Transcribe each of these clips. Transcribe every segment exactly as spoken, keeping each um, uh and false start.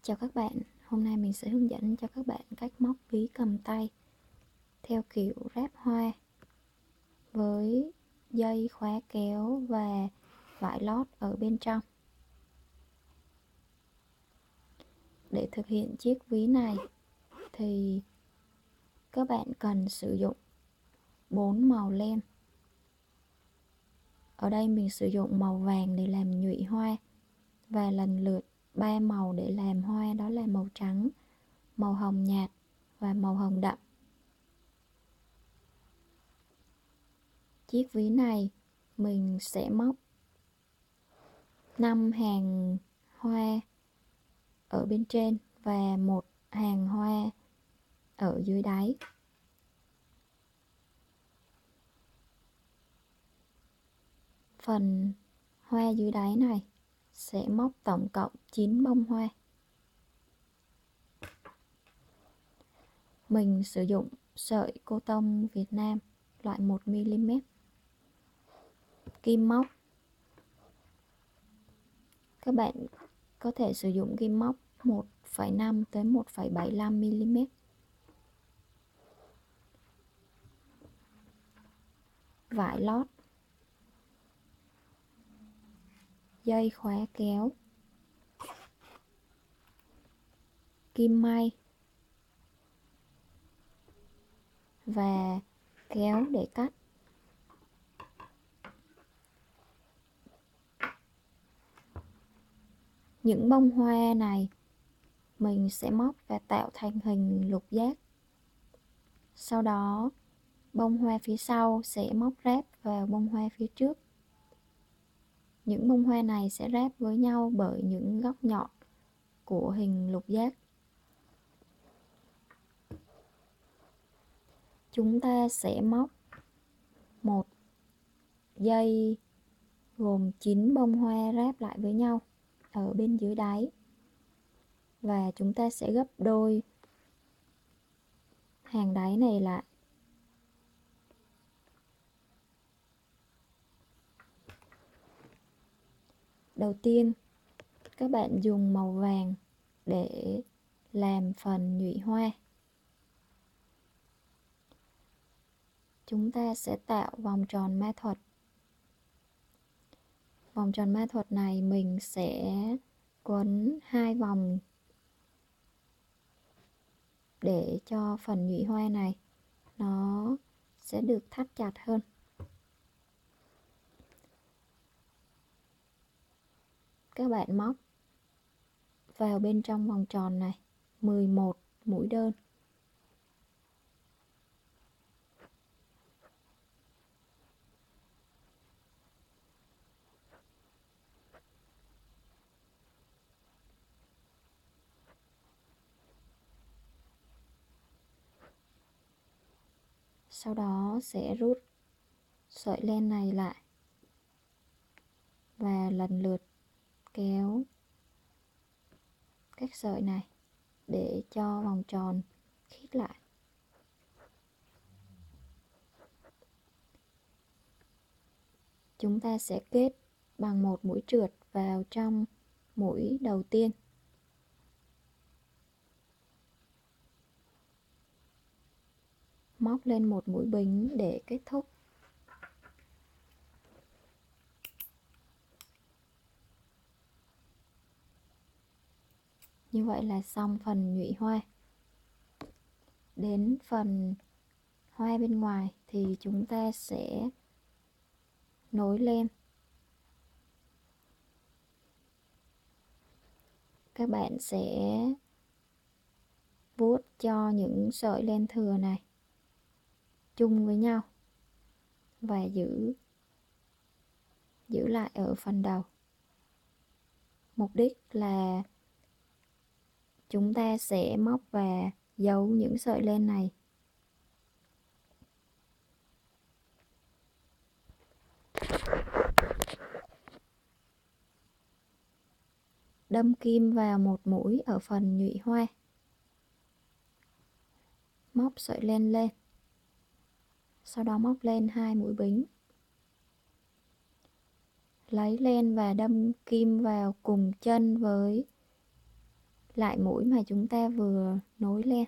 Chào các bạn, hôm nay mình sẽ hướng dẫn cho các bạn cách móc ví cầm tay theo kiểu ráp hoa với dây khóa kéo và vải lót ở bên trong. Để thực hiện chiếc ví này thì các bạn cần sử dụng bốn màu len. Ở đây mình sử dụng màu vàng để làm nhụy hoa và lần lượt ba màu để làm hoa, đó là màu trắng, màu hồng nhạt và màu hồng đậm. Chiếc ví này mình sẽ móc năm hàng hoa ở bên trên và một hàng hoa ở dưới đáy. Phần hoa dưới đáy này sẽ móc tổng cộng chín bông hoa. Mình sử dụng sợi cô tông Việt Nam loại một mi li mét. Kim móc, các bạn có thể sử dụng kim móc một phẩy năm tới một phẩy bảy mươi lăm mi li mét. Vải lót, dây khóa kéo, kim may và kéo để cắt. Những bông hoa này mình sẽ móc và tạo thành hình lục giác. Sau đó bông hoa phía sau sẽ móc ráp vào bông hoa phía trước. Những bông hoa này sẽ ráp với nhau bởi những góc nhọn của hình lục giác. Chúng ta sẽ móc một dây gồm chín bông hoa ráp lại với nhau ở bên dưới đáy. Và chúng ta sẽ gấp đôi hàng đáy này lại. Đầu tiên, các bạn dùng màu vàng để làm phần nhụy hoa. Chúng ta sẽ tạo vòng tròn ma thuật. Vòng tròn ma thuật này mình sẽ quấn hai vòng để cho phần nhụy hoa này nó sẽ được thắt chặt hơn. Các bạn móc vào bên trong vòng tròn này mười một mũi đơn. Sau đó sẽ rút sợi len này lại và lần lượt kéo các sợi này để cho vòng tròn khít lại. Chúng ta sẽ kết bằng một mũi trượt vào trong mũi đầu tiên. Móc lên một mũi bính để kết thúc. Như vậy là xong phần nhụy hoa. Đến phần hoa bên ngoài thì chúng ta sẽ nối len. Các bạn sẽ vuốt cho những sợi len thừa này chung với nhau và giữ giữ lại ở phần đầu. Mục đích là chúng ta sẽ móc và giấu những sợi len này. Đâm kim vào một mũi ở phần nhụy hoa. Móc sợi len lên. Sau đó móc lên hai mũi bính. Lấy len và đâm kim vào cùng chân với lại mũi mà chúng ta vừa nối lên,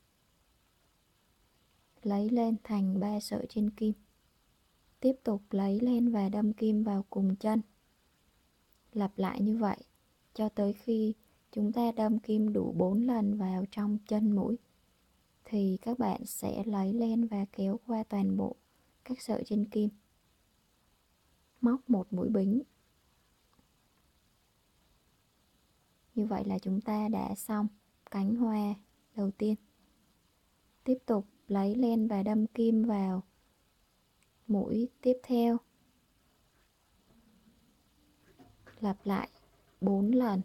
lấy lên thành ba sợi trên kim. Tiếp tục lấy lên và đâm kim vào cùng chân. Lặp lại như vậy cho tới khi chúng ta đâm kim đủ bốn lần vào trong chân mũi thì các bạn sẽ lấy lên và kéo qua toàn bộ các sợi trên kim. Móc một mũi bính. Như vậy là chúng ta đã xong cánh hoa đầu tiên. Tiếp tục lấy lên và đâm kim vào mũi tiếp theo. Lặp lại bốn lần.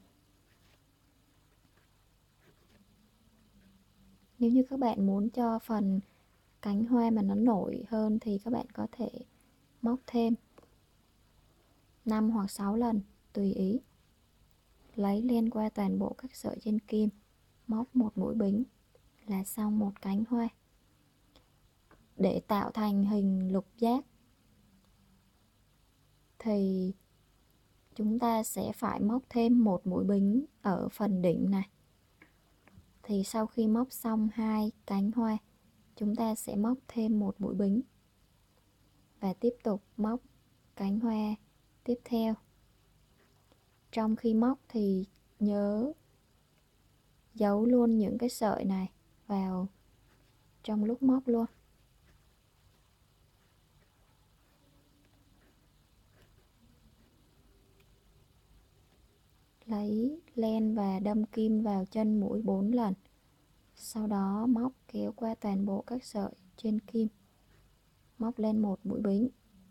Nếu như các bạn muốn cho phần cánh hoa mà nó nổi hơn thì các bạn có thể móc thêm năm hoặc sáu lần tùy ý. Lấy lên qua toàn bộ các sợi trên kim, móc một mũi bính là xong một cánh hoa. Để tạo thành hình lục giác thì chúng ta sẽ phải móc thêm một mũi bính ở phần đỉnh này. Thì sau khi móc xong hai cánh hoa, chúng ta sẽ móc thêm một mũi bính và tiếp tục móc cánh hoa tiếp theo. Trong khi móc thì nhớ giấu luôn những cái sợi này vào trong lúc móc luôn. Lấy len và đâm kim vào chân mũi bốn lần. Sau đó móc kéo qua toàn bộ các sợi trên kim. Móc lên một mũi bính.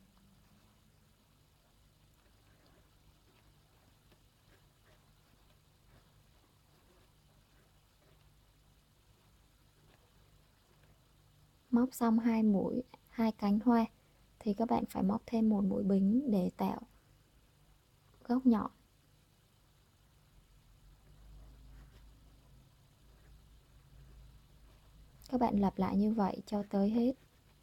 Móc xong hai mũi, hai cánh hoa thì các bạn phải móc thêm một mũi bính để tạo góc nhọn. Các bạn lặp lại như vậy cho tới hết.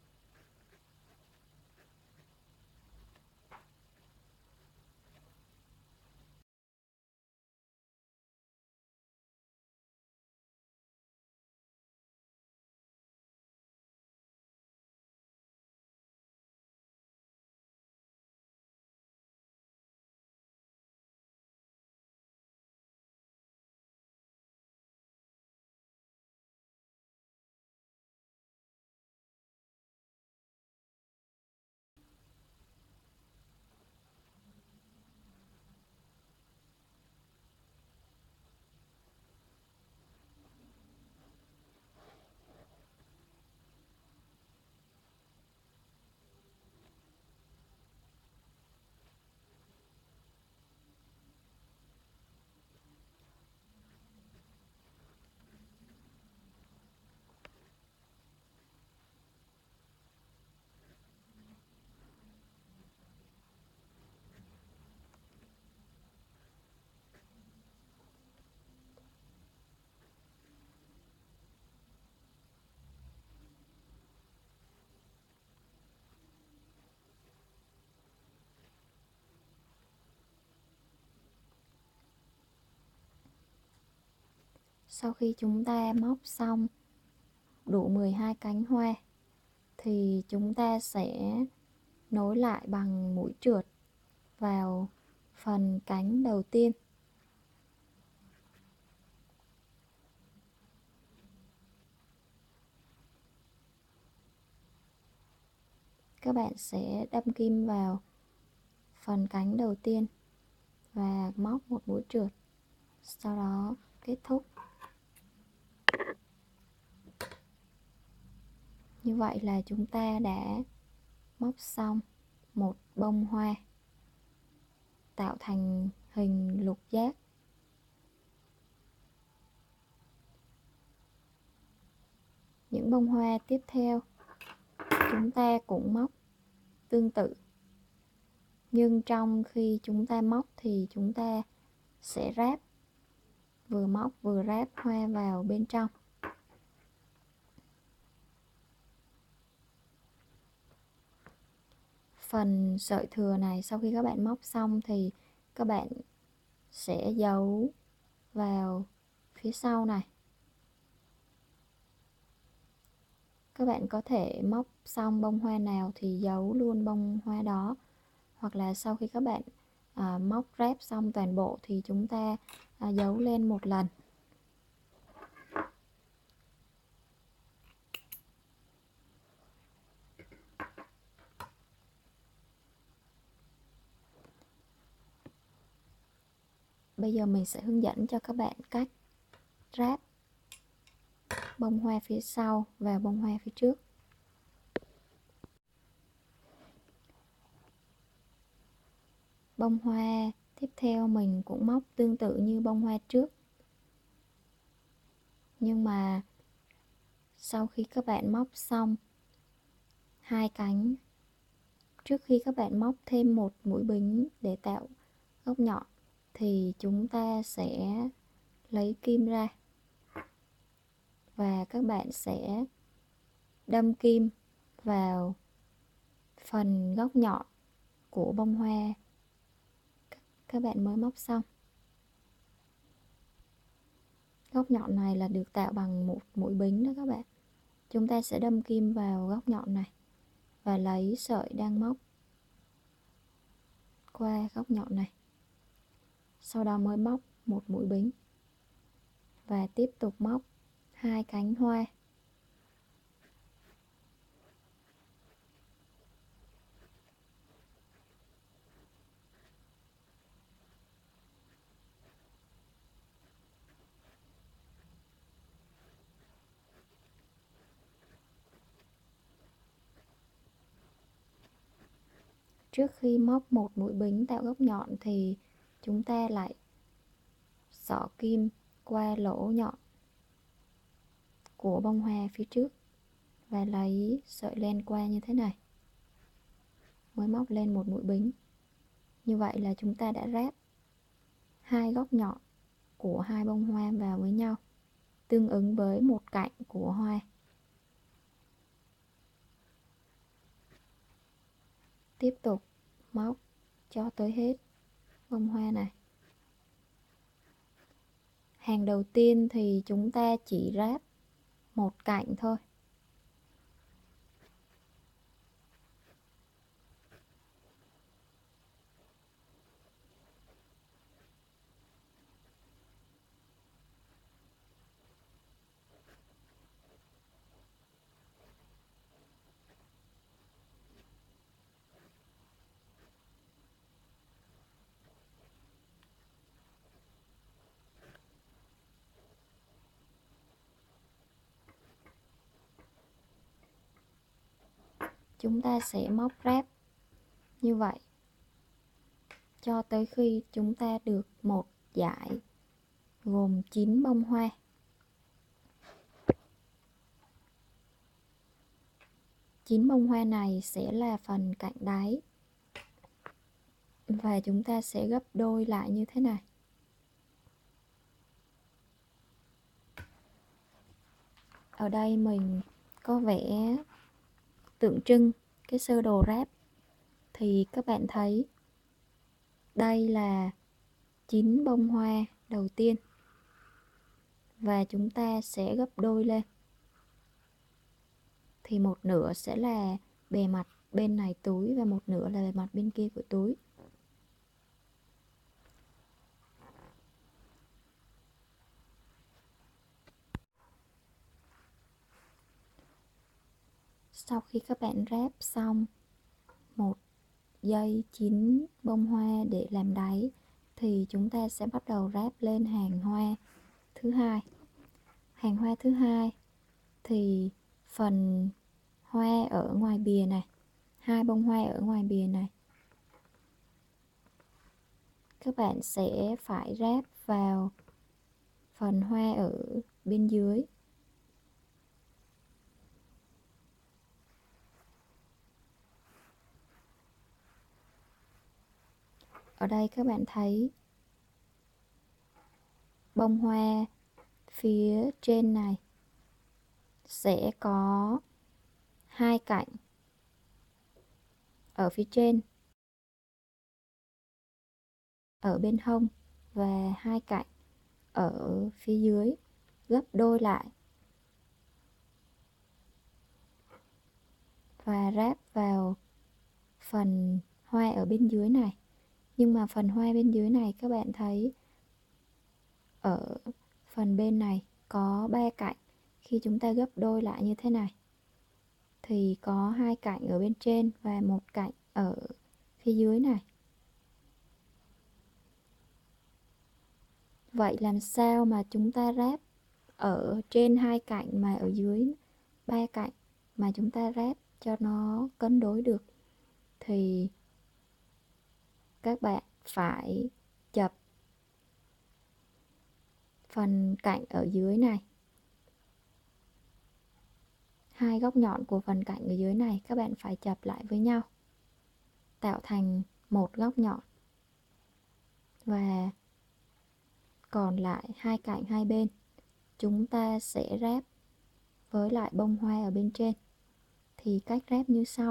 Sau khi chúng ta móc xong đủ mười hai cánh hoa thì chúng ta sẽ nối lại bằng mũi trượt vào phần cánh đầu tiên. Các bạn sẽ đâm kim vào phần cánh đầu tiên và móc một mũi trượt, sau đó kết thúc. Như vậy là chúng ta đã móc xong một bông hoa tạo thành hình lục giác. Những bông hoa tiếp theo chúng ta cũng móc tương tự, nhưng trong khi chúng ta móc thì chúng ta sẽ ráp, vừa móc vừa ráp hoa vào bên trong. Phần sợi thừa này sau khi các bạn móc xong thì các bạn sẽ giấu vào phía sau này. Các bạn có thể móc xong bông hoa nào thì giấu luôn bông hoa đó, hoặc là sau khi các bạn à, móc ráp xong toàn bộ thì chúng ta à, giấu lên một lần. Bây giờ mình sẽ hướng dẫn cho các bạn cách ráp bông hoa phía sau và bông hoa phía trước. Bông hoa tiếp theo mình cũng móc tương tự như bông hoa trước, nhưng mà sau khi các bạn móc xong hai cánh, trước khi các bạn móc thêm một mũi bính để tạo góc nhọn thì chúng ta sẽ lấy kim ra và các bạn sẽ đâm kim vào phần góc nhọn của bông hoa các bạn mới móc xong. Góc nhọn này là được tạo bằng một mũi bính đó các bạn. Chúng ta sẽ đâm kim vào góc nhọn này và lấy sợi đang móc qua góc nhọn này, sau đó mới móc một mũi bính và tiếp tục móc hai cánh hoa. Trước khi móc một mũi bính tạo góc nhọn thì chúng ta lại xỏ kim qua lỗ nhọn của bông hoa phía trước và lấy sợi len qua như thế này, mới móc lên một mũi bính. Như vậy là chúng ta đã ráp hai góc nhọn của hai bông hoa vào với nhau, tương ứng với một cạnh của hoa. Tiếp tục móc cho tới hết bông hoa này. Hàng đầu tiên thì chúng ta chỉ ráp một cạnh thôi. Chúng ta sẽ móc ráp như vậy cho tới khi chúng ta được một dải gồm chín bông hoa. chín bông hoa này sẽ là phần cạnh đáy và chúng ta sẽ gấp đôi lại như thế này. Ở đây mình có vẽ tượng trưng cái sơ đồ ráp thì các bạn thấy đây là chín bông hoa đầu tiên và chúng ta sẽ gấp đôi lên thì một nửa sẽ là bề mặt bên này túi và một nửa là bề mặt bên kia của túi. Sau khi các bạn ráp xong một dây chín bông hoa để làm đáy thì chúng ta sẽ bắt đầu ráp lên hàng hoa thứ hai. Hàng hoa thứ hai thì phần hoa ở ngoài bìa này, hai bông hoa ở ngoài bìa này, các bạn sẽ phải ráp vào phần hoa ở bên dưới. Ở đây các bạn thấy bông hoa phía trên này sẽ có hai cạnh ở phía trên, ở bên hông và hai cạnh ở phía dưới, gấp đôi lại và ráp vào phần hoa ở bên dưới này. Nhưng mà phần hoa bên dưới này các bạn thấy ở phần bên này có ba cạnh. Khi chúng ta gấp đôi lại như thế này thì có hai cạnh ở bên trên và một cạnh ở phía dưới này. Vậy làm sao mà chúng ta ráp ở trên hai cạnh mà ở dưới ba cạnh mà chúng ta ráp cho nó cân đối được? Thì các bạn phải chập phần cạnh ở dưới này, hai góc nhọn của phần cạnh ở dưới này các bạn phải chập lại với nhau tạo thành một góc nhọn, và còn lại hai cạnh hai bên chúng ta sẽ ráp với lại bông hoa ở bên trên. Thì cách ráp như sau.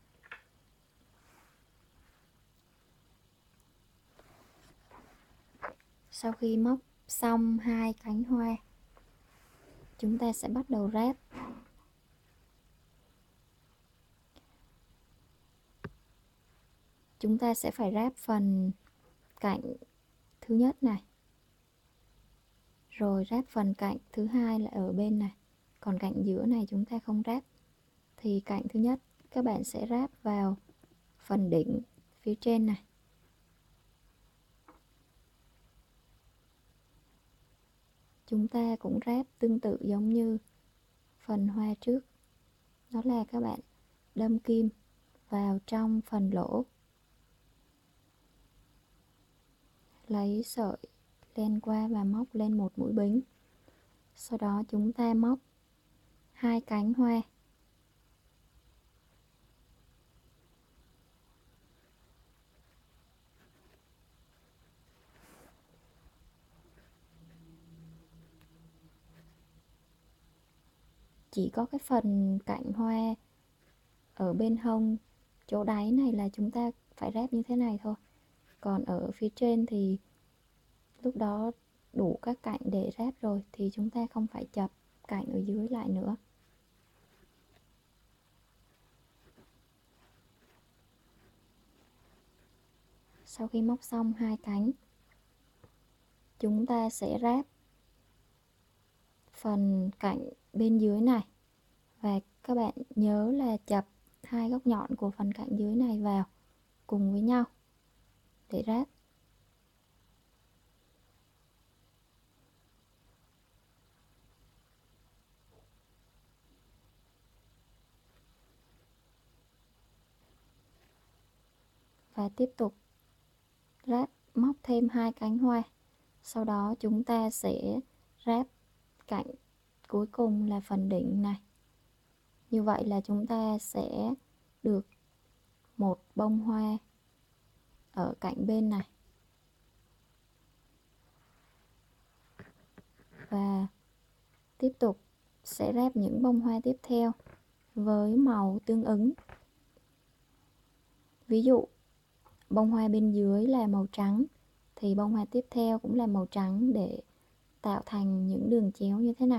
Sau khi móc xong hai cánh hoa, chúng ta sẽ bắt đầu ráp. Chúng ta sẽ phải ráp phần cạnh thứ nhất này, rồi ráp phần cạnh thứ hai là ở bên này, còn cạnh giữa này chúng ta không ráp. Thì cạnh thứ nhất các bạn sẽ ráp vào phần đỉnh phía trên này. Chúng ta cũng ráp tương tự giống như phần hoa trước, đó là các bạn đâm kim vào trong phần lỗ, lấy sợi len qua và móc lên một mũi bính. Sau đó chúng ta móc hai cánh hoa. Chỉ có cái phần cạnh hoa ở bên hông chỗ đáy này là chúng ta phải ráp như thế này thôi. Còn ở phía trên thì lúc đó đủ các cạnh để ráp rồi thì chúng ta không phải chập cạnh ở dưới lại nữa. Sau khi móc xong hai cánh, chúng ta sẽ ráp phần cạnh bên dưới này, và các bạn nhớ là chập hai góc nhọn của phần cạnh dưới này vào cùng với nhau để ráp. Và tiếp tục ráp móc thêm hai cánh hoa. Sau đó chúng ta sẽ ráp cạnh cuối cùng là phần đỉnh này. Như vậy là chúng ta sẽ được một bông hoa ở cạnh bên này. Và tiếp tục sẽ ráp những bông hoa tiếp theo với màu tương ứng. Ví dụ bông hoa bên dưới là màu trắng thì bông hoa tiếp theo cũng là màu trắng để tạo thành những đường chéo như thế này.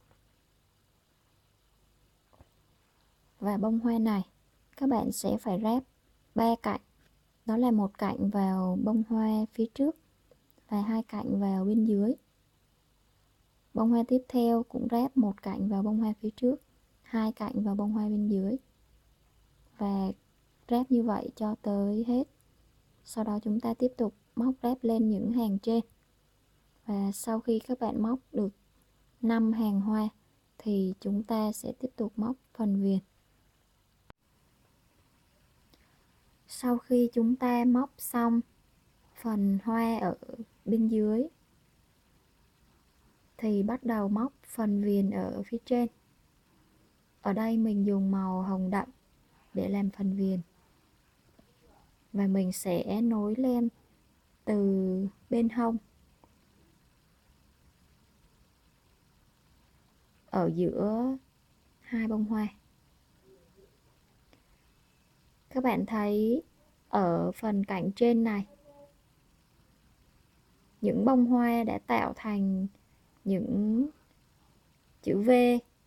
Và bông hoa này các bạn sẽ phải ráp ba cạnh, đó là một cạnh vào bông hoa phía trước và hai cạnh vào bên dưới. Bông hoa tiếp theo cũng ráp một cạnh vào bông hoa phía trước, hai cạnh vào bông hoa bên dưới, và ráp như vậy cho tới hết. Sau đó chúng ta tiếp tục móc ráp lên những hàng trên. Và sau khi các bạn móc được năm hàng hoa thì chúng ta sẽ tiếp tục móc phần viền. Sau khi chúng ta móc xong phần hoa ở bên dưới thì bắt đầu móc phần viền ở phía trên. Ở đây mình dùng màu hồng đậm để làm phần viền, và mình sẽ nối len từ bên hông ở giữa hai bông hoa. Các bạn thấy ở phần cạnh trên này những bông hoa đã tạo thành những chữ V,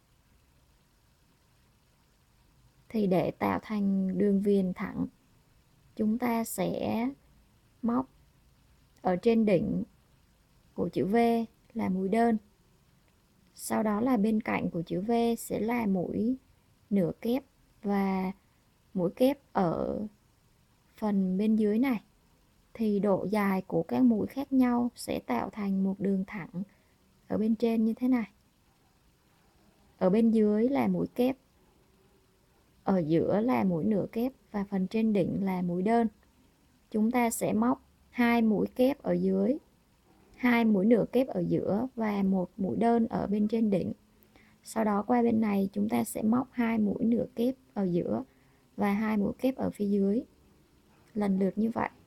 thì để tạo thành đường viền thẳng, chúng ta sẽ móc ở trên đỉnh của chữ V là mũi đơn. Sau đó là bên cạnh của chữ V sẽ là mũi nửa kép, và mũi kép ở phần bên dưới này thì độ dài của các mũi khác nhau sẽ tạo thành một đường thẳng ở bên trên như thế này. Ở bên dưới là mũi kép, ở giữa là mũi nửa kép, và phần trên đỉnh là mũi đơn. Chúng ta sẽ móc hai mũi kép ở dưới, hai mũi nửa kép ở giữa và một mũi đơn ở bên trên đỉnh. Sau đó qua bên này chúng ta sẽ móc hai mũi nửa kép ở giữa và hai mũi kép ở phía dưới, lần lượt như vậy.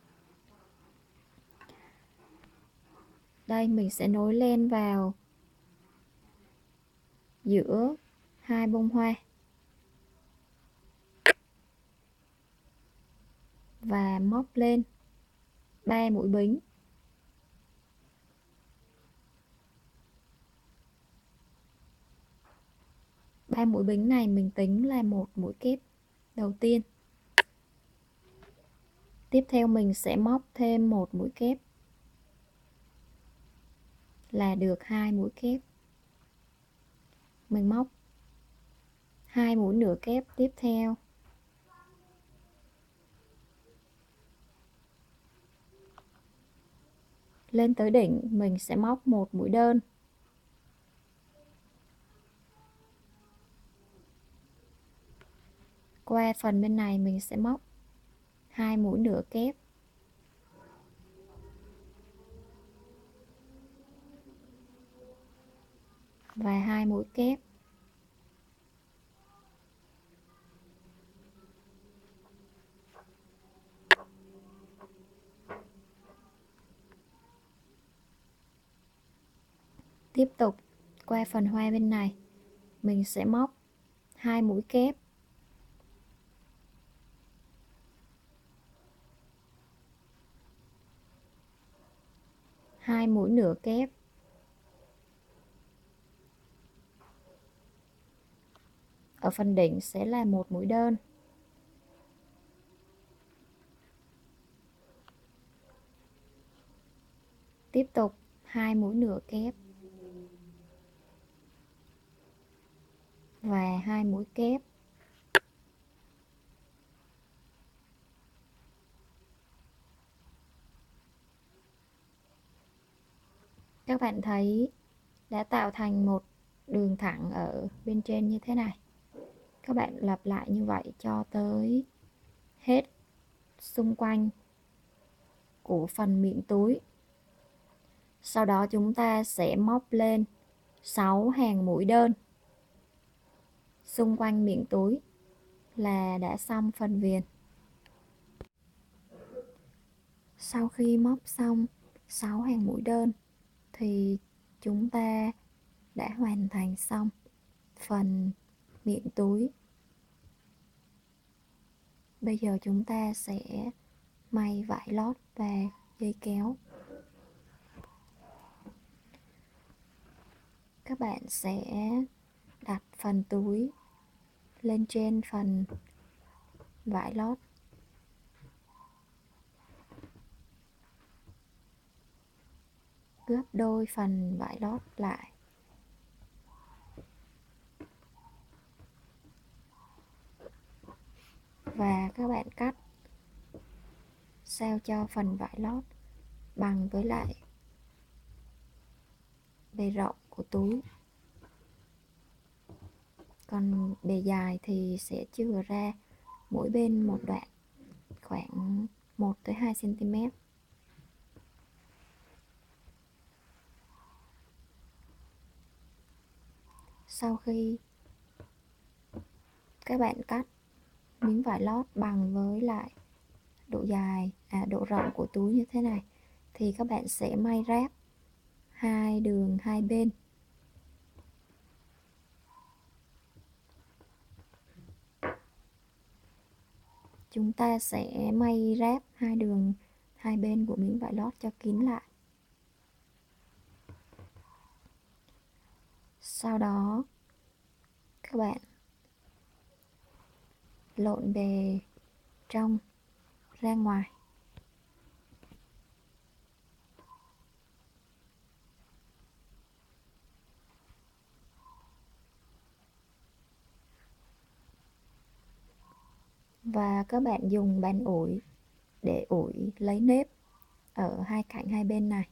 Đây mình sẽ nối len vào giữa hai bông hoa và móc lên ba mũi bính. Ba mũi bính này mình tính là một mũi kép đầu tiên. Tiếp theo mình sẽ móc thêm một mũi kép là được hai mũi kép. Mình móc hai mũi nửa kép tiếp theo. Lên tới đỉnh mình sẽ móc một mũi đơn. Qua phần bên này mình sẽ móc hai mũi nửa kép. Và hai mũi kép. Tiếp tục qua phần hoa bên này mình sẽ móc hai mũi kép. Hai mũi nửa kép. Ở phần đỉnh sẽ là một mũi đơn. Tiếp tục hai mũi nửa kép và hai mũi kép. Các bạn thấy đã tạo thành một đường thẳng ở bên trên như thế này. Các bạn lặp lại như vậy cho tới hết xung quanh của phần miệng túi. Sau đó chúng ta sẽ móc lên sáu hàng mũi đơn xung quanh miệng túi là đã xong phần viền. Sau khi móc xong sáu hàng mũi đơn thì chúng ta đã hoàn thành xong phần miệng túi. Bây giờ chúng ta sẽ may vải lót và dây kéo. Các bạn sẽ đặt phần túi lên trên phần vải lót. Gấp đôi phần vải lót lại. Và các bạn cắt sao cho phần vải lót bằng với lại bề rộng của túi. Còn bề dài thì sẽ chừa ra mỗi bên một đoạn khoảng một tới hai xăng ti mét. Sau khi các bạn cắt miếng vải lót bằng với lại độ dài, à, độ rộng của túi như thế này thì các bạn sẽ may ráp hai đường hai bên. Chúng ta sẽ may ráp hai đường hai bên của miếng vải lót cho kín lại. Sau đó các bạn lộn bề trong ra ngoài. Và các bạn dùng bàn ủi để ủi lấy nếp ở hai cạnh hai bên này.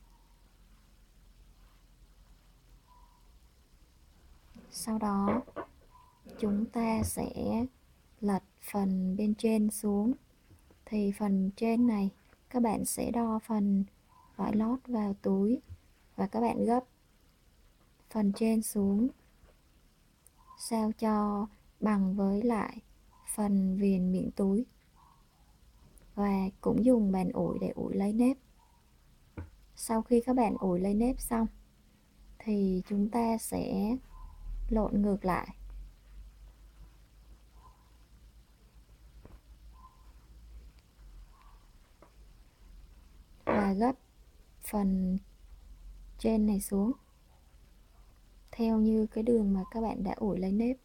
Sau đó chúng ta sẽ lật phần bên trên xuống. Thì phần trên này các bạn sẽ đo phần vải lót vào túi và các bạn gấp phần trên xuống sao cho bằng với lại phần viền miệng túi, và cũng dùng bàn ủi để ủi lấy nếp. Sau khi các bạn ủi lấy nếp xong thì chúng ta sẽ lộn ngược lại và gấp phần trên này xuống theo như cái đường mà các bạn đã ủi lấy nếp.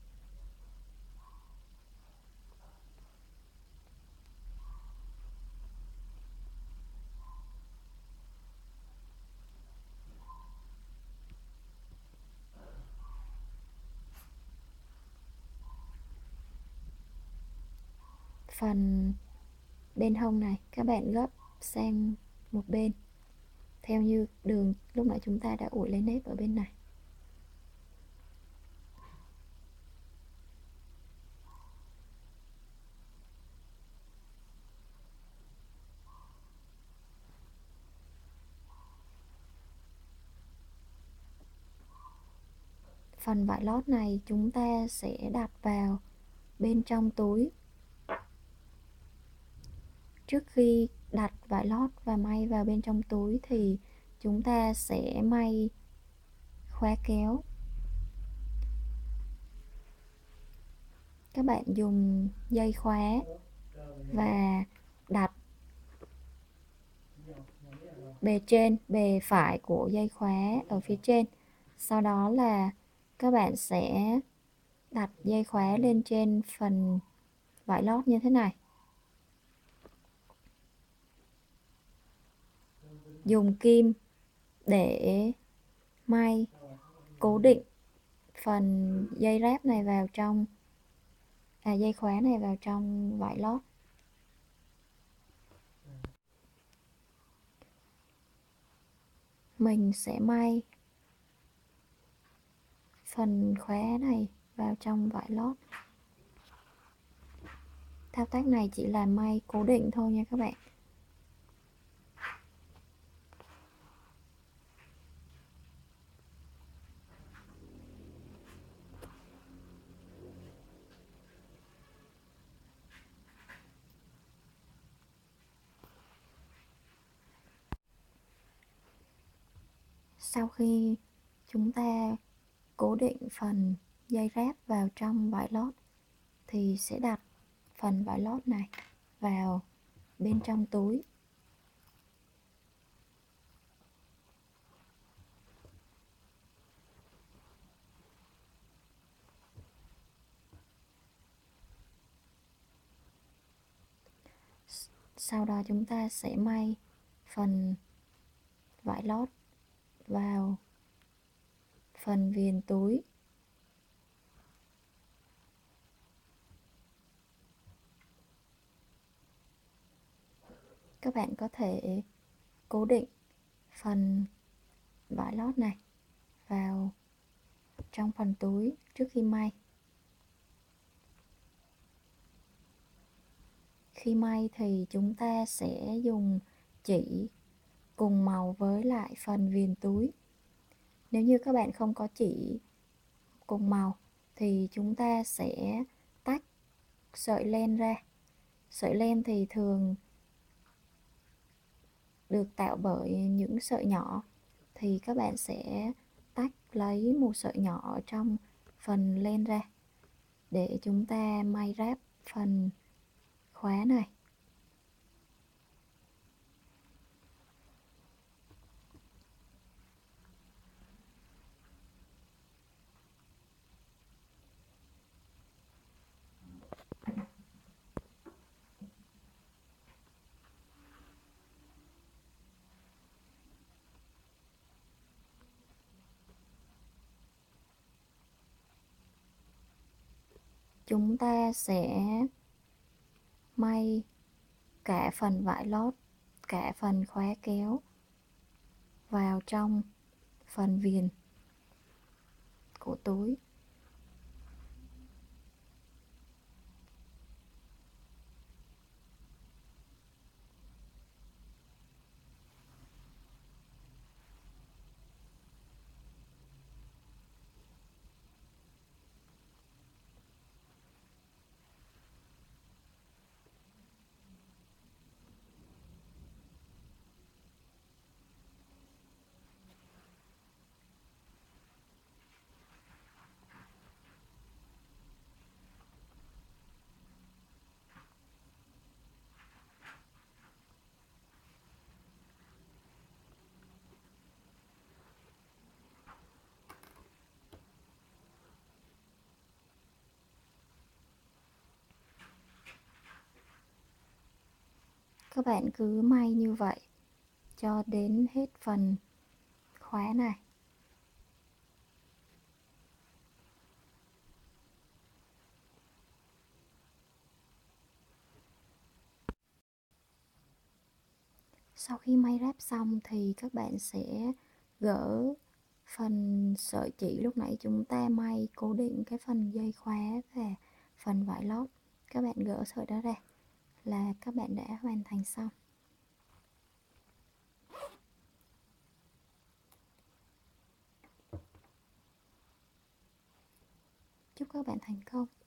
Phần bên hông này các bạn gấp sang một bên theo như đường lúc nãy chúng ta đã ủi lấy nếp ở bên này. Phần vải lót này chúng ta sẽ đặt vào bên trong túi. Trước khi đặt vải lót và may vào bên trong túi thì chúng ta sẽ may khóa kéo. Các bạn dùng dây khóa và đặt bề trên, bề phải của dây khóa ở phía trên. Sau đó là các bạn sẽ đặt dây khóa lên trên phần vải lót như thế này. Dùng kim để may cố định phần dây ráp này vào trong à, dây khóa này vào trong vải lót. Mình sẽ may phần khóa này vào trong vải lót. Thao tác này chỉ là may cố định thôi nha các bạn. Sau khi chúng ta cố định phần dây ráp vào trong vải lót thì sẽ đặt phần vải lót này vào bên trong túi. Sau đó chúng ta sẽ may phần vải lót vào phần viền túi. Các bạn có thể cố định phần vải lót này vào trong phần túi trước khi may. Khi may thì chúng ta sẽ dùng chỉ cùng màu với lại phần viền túi. Nếu như các bạn không có chỉ cùng màu thì chúng ta sẽ tách sợi len ra. Sợi len thì thường được tạo bởi những sợi nhỏ, thì các bạn sẽ tách lấy một sợi nhỏ ở trong phần len ra để chúng ta may ráp phần khóa này. chúng ta sẽ may cả phần vải lót, cả phần khóa kéo vào trong phần viền của túi. Các bạn cứ may như vậy cho đến hết phần khóa này. Sau khi may ráp xong thì các bạn sẽ gỡ phần sợi chỉ lúc nãy chúng ta may cố định cái phần dây khóa và phần vải lót. Các bạn gỡ sợi đó ra là các bạn đã hoàn thành xong. Chúc các bạn thành công.